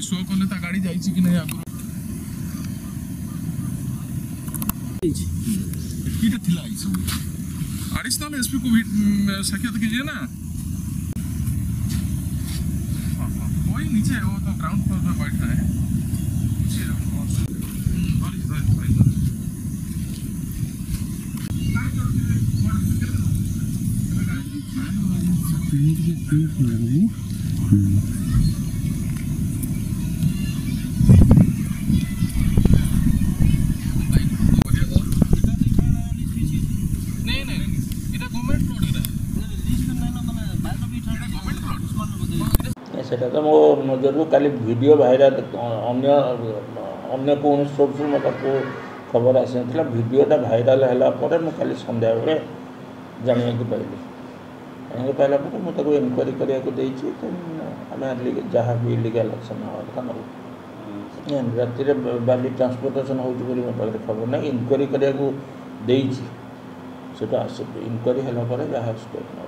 Show कले ता गाड़ी जाई कि नहीं आगु कीटा थिला आई सब एडिशनल एसपी को भी साक्षात कीजिए ना। कोई नीचे वो तो ग्राउंड फ्लोर पे बैठा है सेटा तो मो नजर को काली वीडियो वायरल अन्य कौन सोर्स मत को खबर आसी ना वीडियोटा भाइराल है मुझे संध्या बेले जाना पाइली पाइला मुझे इनक्वारी करने आम जहाँ भी इलिगाल एक्शन था नौ राति बाली ट्रांसपोर्टेशन हो पाखे खबर ना इनक्वारी करने आस इनक्वारी है जहाँ स्टेप ना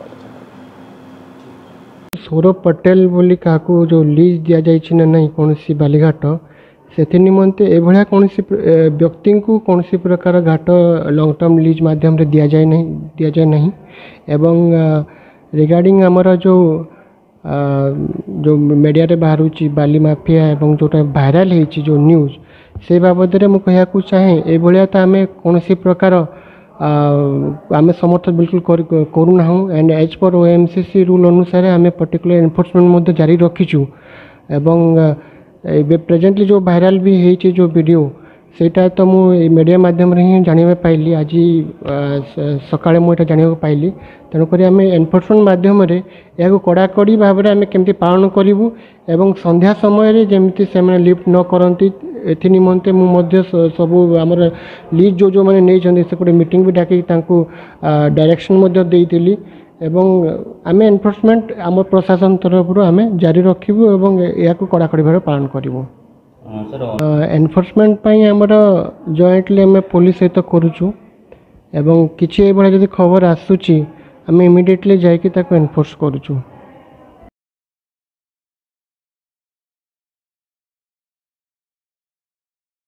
सौरभ पटेल बोली क्या जो लीज दि जाए ना नहीं कौन सी बालीघाट से निमंते एभलिया कौन व्यक्ति को कौन प्रकार घाट लॉन्ग टर्म लीज माध्यम रे दि जाए नहीं एवं रिगार्डिंग आमर जो मीडिया रे बाहरुची बाली माफिया एवं जोटा भाइराल होती जो न्यूज से बाबद में मुझे कहना चाहे एभलिया तो आम कौन प्रकार आम समर्थन बिल्कुल करूना एंड एज पर ओएमसीसी रूल अनुसार आम पर्टिकुलर एनफोर्समेंट जारी रखीचु एवं प्रेजेंटली जो वायरल भी होती जो वीडियो सेटा तो मुझे मीडिया माध्यम रे ही जाना पाइली आज सकाळे मुझे जाना पाइली तेणुक आम एनफोर्समेंट माध्यम या कड़ाकड़ी भाव में आम केमती पालन करूँ एवं संध्या समय जमी से लिफ्ट न करती एथि निमंते मुझे सबू आमर लीज जो मैंने नहीं से मीटिंग भी डाक डायरेक्शन देती एवं आम एनफोर्समेंट आम प्रशासन तरफ आम जारी रखू एवं या कड़ाकड़ी भाव पालन करूँ। एनफोर्समेंट आमर जॉइंटली आम पुलिस सहित करुचु एवं किसी जब खबर आसूची आम इमिडिएटली जाकि एनफोर्स करुचु।